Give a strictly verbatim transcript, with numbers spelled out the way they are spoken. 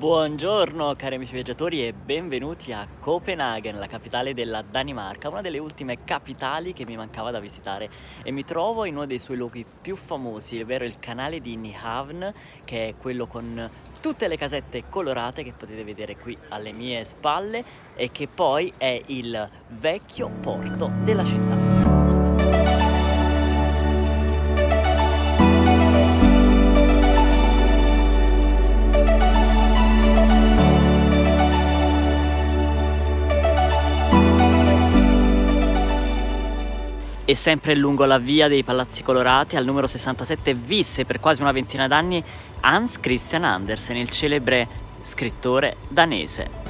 Buongiorno cari amici viaggiatori e benvenuti a Copenaghen, la capitale della Danimarca, una delle ultime capitali che mi mancava da visitare, e mi trovo in uno dei suoi luoghi più famosi, ovvero il canale di Nyhavn, che è quello con tutte le casette colorate che potete vedere qui alle mie spalle e che poi è il vecchio porto della città. E sempre lungo la via dei Palazzi Colorati, al numero sessantasette, visse per quasi una ventina d'anni Hans Christian Andersen, il celebre scrittore danese.